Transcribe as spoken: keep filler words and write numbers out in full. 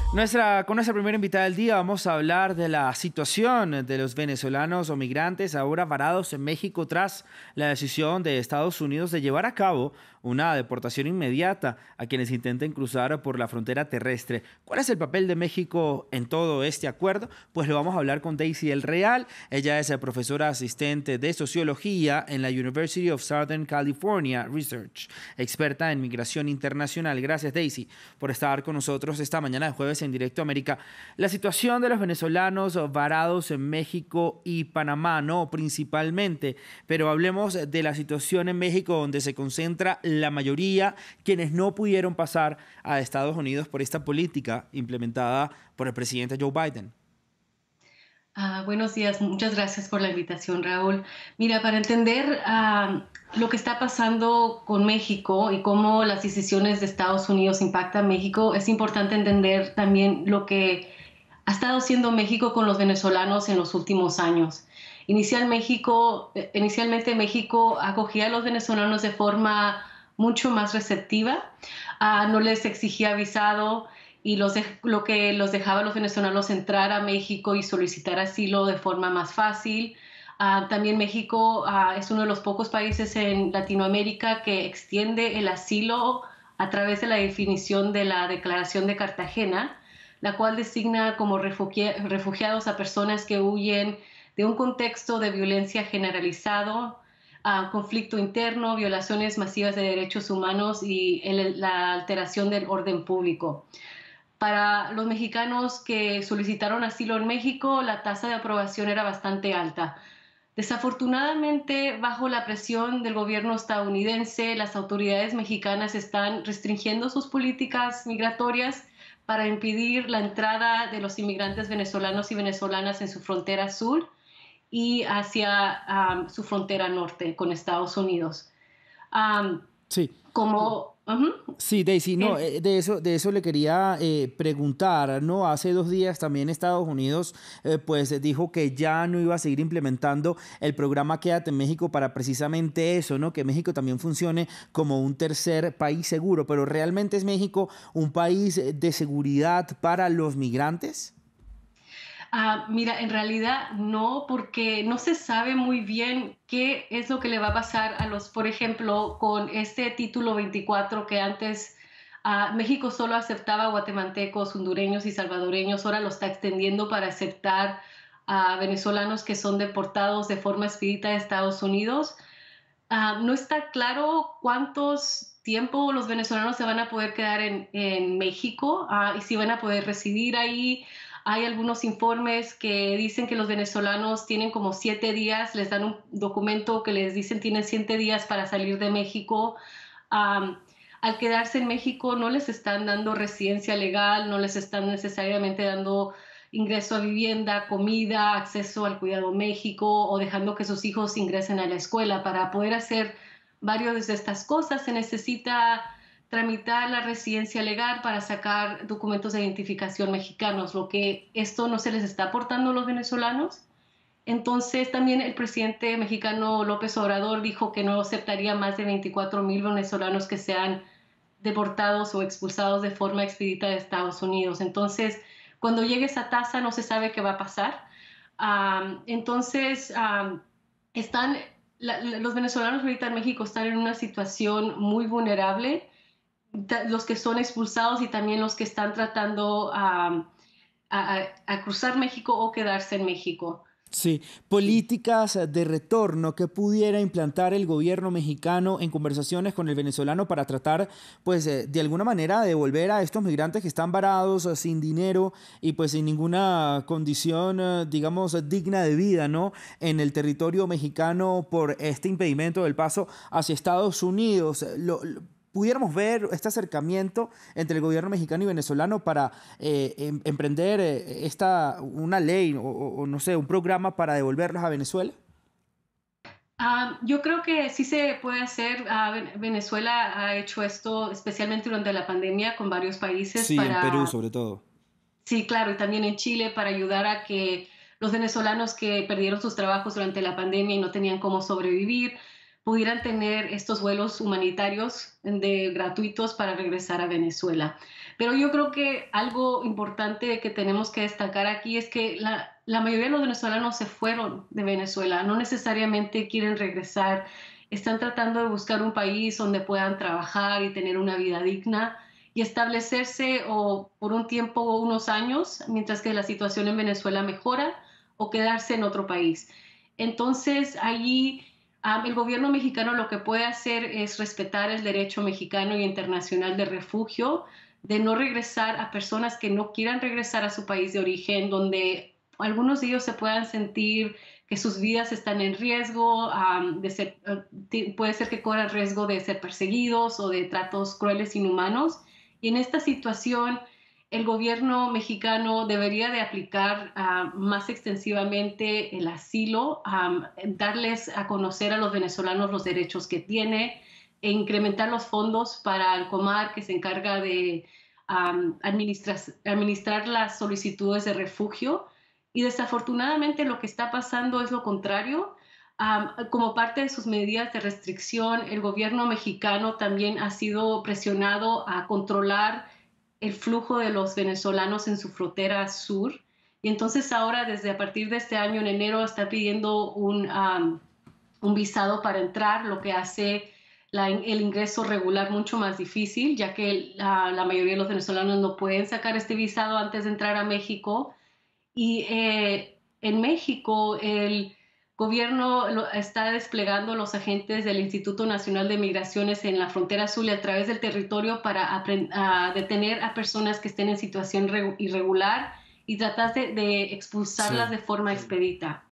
Nuestra, con nuestra primera invitada del día vamos a hablar de la situación de los venezolanos o migrantes ahora varados en México tras la decisión de Estados Unidos de llevar a cabo una deportación inmediata a quienes intenten cruzar por la frontera terrestre. ¿Cuál es el papel de México en todo este acuerdo? Pues lo vamos a hablar con Daisy El Real. Ella es profesora asistente de Sociología en la University of Southern California Research, experta en migración internacional. Gracias, Daisy, por estar con nosotros esta mañana de jueves en Directo América. La situación de los venezolanos varados en México y Panamá, no principalmente, pero hablemos de la situación en México donde se concentra la mayoría, quienes no pudieron pasar a Estados Unidos por esta política implementada por el presidente Joe Biden. Ah, buenos días, muchas gracias por la invitación, Raúl. Mira, para entender uh, lo que está pasando con México y cómo las decisiones de Estados Unidos impactan a México, es importante entender también lo que ha estado haciendo México con los venezolanos en los últimos años. Inicial México, inicialmente México acogía a los venezolanos de forma mucho más receptiva, uh, no les exigía visado, y los de, lo que los dejaba a los venezolanos entrar a México y solicitar asilo de forma más fácil. Uh, también México uh, es uno de los pocos países en Latinoamérica que extiende el asilo a través de la definición de la Declaración de Cartagena, la cual designa como refugi refugiados a personas que huyen de un contexto de violencia generalizado, uh, conflicto interno, violaciones masivas de derechos humanos y el, la alteración del orden público. Para los mexicanos que solicitaron asilo en México, la tasa de aprobación era bastante alta. Desafortunadamente, bajo la presión del gobierno estadounidense, las autoridades mexicanas están restringiendo sus políticas migratorias para impedir la entrada de los inmigrantes venezolanos y venezolanas en su frontera sur y hacia um, su frontera norte con Estados Unidos. Um, sí. Como... Uh-huh. Sí, Daisy, no, de eso, de eso le quería eh, preguntar, ¿no? Hace dos días también Estados Unidos eh, pues dijo que ya no iba a seguir implementando el programa Quédate en México para precisamente eso, ¿no? Que México también funcione como un tercer país seguro, pero ¿realmente es México un país de seguridad para los migrantes? Uh, mira, en realidad no, porque no se sabe muy bien qué es lo que le va a pasar a los, por ejemplo, con este título veinticuatro que antes uh, México solo aceptaba guatemaltecos, hondureños y salvadoreños, ahora lo está extendiendo para aceptar a venezolanos que son deportados de forma expedita de Estados Unidos. Uh, no está claro cuántos tiempo los venezolanos se van a poder quedar en, en México uh, y si van a poder residir ahí. Hay algunos informes que dicen que los venezolanos tienen como siete días, les dan un documento que les dicen tienen siete días para salir de México. Um, al quedarse en México no les están dando residencia legal, no les están necesariamente dando ingreso a vivienda, comida, acceso al cuidado médico o dejando que sus hijos ingresen a la escuela. Para poder hacer varias de estas cosas se necesita tramitar la residencia legal para sacar documentos de identificación mexicanos, lo que esto no se les está aportando a los venezolanos. Entonces también el presidente mexicano López Obrador dijo que no aceptaría más de veinticuatro mil venezolanos que sean deportados o expulsados de forma expedita de Estados Unidos. Entonces, cuando llegue esa tasa no se sabe qué va a pasar. Um, entonces, um, están, la, los venezolanos ahorita en México están en una situación muy vulnerable, los que son expulsados y también los que están tratando um, a, a cruzar México o quedarse en México. Sí, políticas de retorno que pudiera implantar el gobierno mexicano en conversaciones con el venezolano para tratar, pues, de alguna manera de devolver a estos migrantes que están varados, sin dinero y pues sin ninguna condición, digamos, digna de vida, ¿no? En el territorio mexicano por este impedimento del paso hacia Estados Unidos. Lo, lo, ¿Pudiéramos ver este acercamiento entre el gobierno mexicano y venezolano para eh, em, emprender eh, esta, una ley o, o, no sé, un programa para devolverlos a Venezuela? Uh, yo creo que sí se puede hacer. Uh, Venezuela ha hecho esto especialmente durante la pandemia con varios países. Sí, para... en Perú sobre todo. Sí, claro, y también en Chile para ayudar a que los venezolanos que perdieron sus trabajos durante la pandemia y no tenían cómo sobrevivir pudieran tener estos vuelos humanitarios de, gratuitos para regresar a Venezuela. Pero yo creo que algo importante que tenemos que destacar aquí es que la, la mayoría de los venezolanos se fueron de Venezuela, no necesariamente quieren regresar, están tratando de buscar un país donde puedan trabajar y tener una vida digna y establecerse o por un tiempo o unos años, mientras que la situación en Venezuela mejora, o quedarse en otro país. Entonces, allí um, el gobierno mexicano lo que puede hacer es respetar el derecho mexicano y internacional de refugio, de no regresar a personas que no quieran regresar a su país de origen, donde algunos de ellos se puedan sentir que sus vidas están en riesgo, um, de ser, uh, puede ser que corran riesgo de ser perseguidos o de tratos crueles, inhumanos. Y en esta situación, el gobierno mexicano debería de aplicar uh, más extensivamente el asilo, um, darles a conocer a los venezolanos los derechos que tiene e incrementar los fondos para el COMAR, que se encarga de um, administrar, administrar las solicitudes de refugio. Y desafortunadamente lo que está pasando es lo contrario. Um, como parte de sus medidas de restricción, el gobierno mexicano también ha sido presionado a controlar el flujo de los venezolanos en su frontera sur. Y entonces ahora, desde a partir de este año, en enero, está pidiendo un, um, un visado para entrar, lo que hace la, el ingreso regular mucho más difícil, ya que la, la mayoría de los venezolanos no pueden sacar este visado antes de entrar a México. Y eh, en México, el gobierno lo, está desplegando los agentes del Instituto Nacional de Migraciones en la frontera sur y a través del territorio para a detener a personas que estén en situación irregular y tratar de, de expulsarlas Sí. de forma expedita.